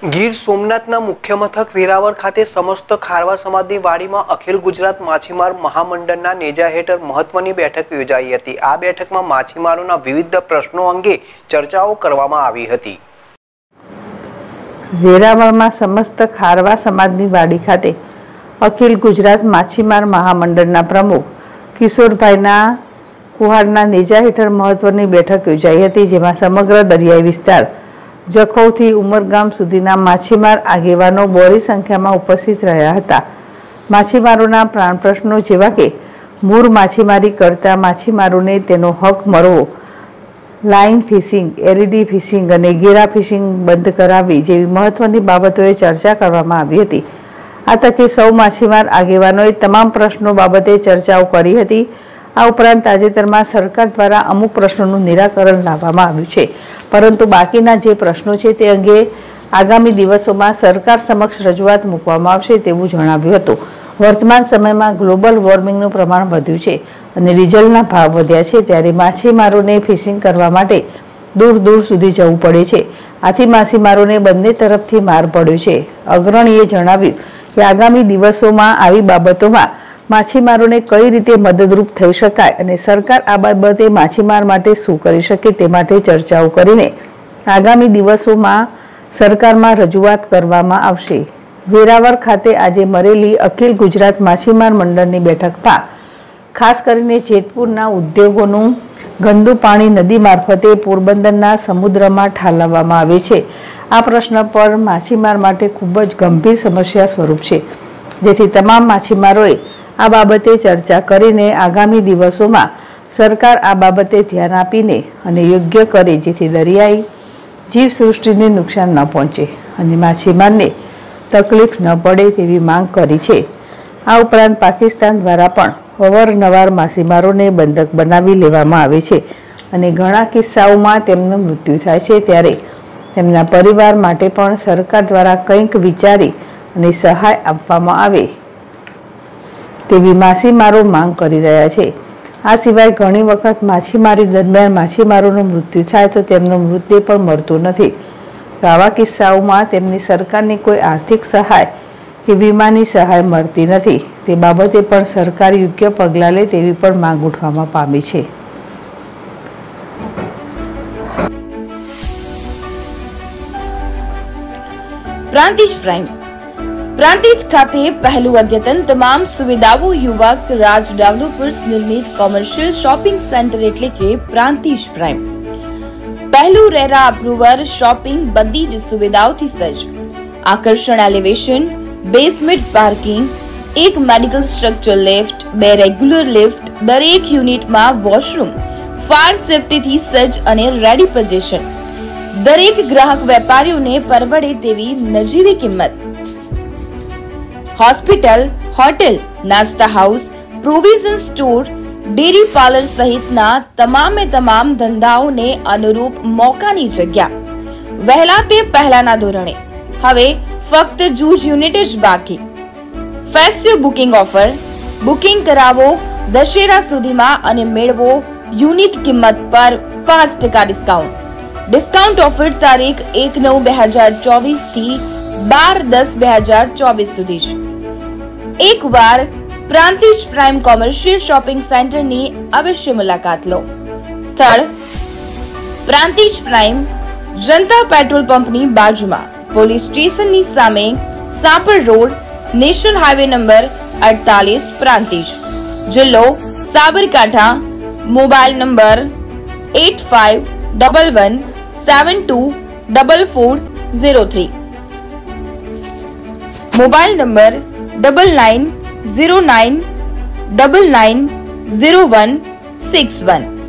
ગીર સોમનાથના મુખ્ય મથક વેરાવળ ખાતે સમસ્ત ખારવા સમાજની વાડીમાં અખિલ ગુજરાત માછીમાર મહામંડળના નેજા હેઠળ મહત્વની બેઠક યોજાઈ હતી। આ બેઠકમાં માછીમારોના વિવિધ પ્રશ્નો અંગે ચર્ચાઓ કરવામાં આવી હતી। વેરાવળમાં સમસ્ત ખારવા સમાજની વાડી ખાતે અખિલ ગુજરાત માછીમાર મહામંડળના પ્રમુખ કિશોરભાઈના કુહાડના નેજા હેઠળ મહત્વની બેઠક યોજાઈ હતી, જેમાં સમગ્ર દરિયાઈ વિસ્તાર જખૌથી ઉમરગામ સુધીના માછીમાર આગેવાનો બોરી સંખ્યામાં ઉપસ્થિત રહ્યા હતા। માછીમારોના પ્રાણ પ્રશ્નો જેવા કે મૂળ માછીમારી કરતા માછીમારોને તેનો હક મળવો, લાઇન ફિશિંગ, એલઈડી ફિશિંગ અને ગેરા ફિશિંગ બંધ કરાવવી જેવી મહત્વની બાબતોએ ચર્ચા કરવામાં આવી હતી। આ તકે સૌ માછીમાર આગેવાનોએ તમામ પ્રશ્નો બાબતે ચર્ચાઓ કરી હતી। આ ઉપરાંત તાજેતરમાં સરકાર દ્વારા અમુક પ્રશ્નોનું નિરાકરણ લાવવામાં આવ્યું છે, પરંતુ બાકીના જે પ્રશ્નો છે તે અંગે આગામી દિવસોમાં સરકાર સમક્ષ રજૂઆત મૂકવામાં આવશે તેવું જણાવ્યું હતું। વર્તમાન સમયમાં ગ્લોબલ વોર્મિંગનું પ્રમાણ વધ્યું છે અને ડીઝલના ભાવ વધ્યા છે, ત્યારે માછીમારોને ફિશિંગ કરવા માટે દૂર દૂર સુધી જવું પડે છે। આથી માછીમારોને બંને તરફથી માર પડ્યો છે। અગ્રણીએ જણાવ્યું કે આગામી દિવસોમાં આવી બાબતોમાં માછીમારોને કઈ રીતે મદદરૂપ થઈ શકાય અને સરકાર આ બાબતે માછીમાર માટે શું કરી શકે તે માટે ચર્ચાઓ કરીને આગામી દિવસોમાં સરકારમાં રજૂઆત કરવામાં આવશે। વેરાવળ ખાતે આજે મળેલી અખિલ ગુજરાત માછીમાર મંડળની બેઠકમાં ખાસ કરીને જેતપુરના ઉદ્યોગોનું ગંદુ પાણી નદી મારફતે પોરબંદરના સમુદ્રમાં ઠાલવવામાં આવે છે। આ પ્રશ્ન પર માછીમાર માટે ખૂબ જ ગંભીર સમસ્યા સ્વરૂપ છે, જેથી તમામ માછીમારોએ આ બાબતે ચર્ચા કરીને આગામી દિવસોમાં સરકાર આ બાબતે ધ્યાન આપીને અને યોગ્ય કરે, જેથી દરિયાઈ જીવસૃષ્ટિને નુકસાન ન પહોંચે અને માછીમારને તકલીફ ન પડે તેવી માંગ કરી છે। આ ઉપરાંત પાકિસ્તાન દ્વારા પણ અવારનવાર માછીમારોને બંધક બનાવી લેવામાં આવે છે અને ઘણા કિસ્સાઓમાં તેમનું મૃત્યુ થાય છે, ત્યારે તેમના પરિવાર માટે પણ સરકાર દ્વારા કંઈક વિચારી અને સહાય આપવામાં આવે તેવી માછીમારો માંગ કરી રહ્યા છે। આ સિવાય ઘણી વખત માછીમારી દરમિયાન માછીમારોનું મૃત્યુ થાય તો તેમનો મૃતદેહ પણ મળતો નથી, તો આવા કિસ્સાઓમાં તેમની સરકારની કોઈ આર્થિક સહાય કે વીમાની સહાય મળતી નથી। તે બાબતે પણ સરકાર યોગ્ય પગલાં લે તેવી પણ માંગ ઉઠવામાં પામી છે। પ્રાંતિજ પ્રાઇમ પ્રાંતિજ ખાતે પહેલું અદ્યતન તમામ સુવિધાઓ યુવક રાજ ડેવલપર્સ નિર્મિત કોમર્શિયલ શોપિંગ સેન્ટર એટલે કે પ્રાંતિજ પ્રાઇમ। પહેલું રેરા અપ્રુવર શોપિંગ બધી જ સુવિધાઓથી સજ્જ, આકર્ષણ એલિવેશન, બેઝમેન્ટ પાર્કિંગ, એક medical structure lift, 2 regular lift, દરેક યુનિટમાં વોશરૂમ, ફાયર સેફ્ટીથી સજ્જ અને રેડી પોઝિશન, દરેક ગ્રાહક વેપારીઓને પરવડે તેવી નજીવી કિંમત, હોસ્પિટલ, હોટેલ, નાસ્તા house, provision store, dairy parlour સહિતના તમામે તમામ ધંધાઓને અનુરૂપ મોકાની જગ્યા, વહેલા તે પહેલાના ધોરણે, હવે ફક્ત જૂજ યુનિટ જ બાકી। ફેસ્ટિવ બુકિંગ ઓફર, બુકિંગ કરાવો દશેરા સુધીમાં અને મેળવો યુનિટ કિંમત પર 5% ડિસ્કાઉન્ટ। ડિસ્કાઉન્ટ ઓફર તારીખ 1/9/2024 થી 12/10/2024 સુધી છે। એકવાર પ્રાંતિજ પ્રાઇમ કોમર્શિયલ શોપિંગ સેન્ટરની અવશ્ય મુલાકાત લો। સ્થળ પ્રાંતિજ પ્રાઇમ, જનતા પેટ્રોલ પંપની બાજુમાં, પોલીસ સ્ટેશનની સામે, Sapar road, national highway number 48, Prantij, જિલ્લો Sabarkantha. Mobile number 8511724403, mobile number 9909990161।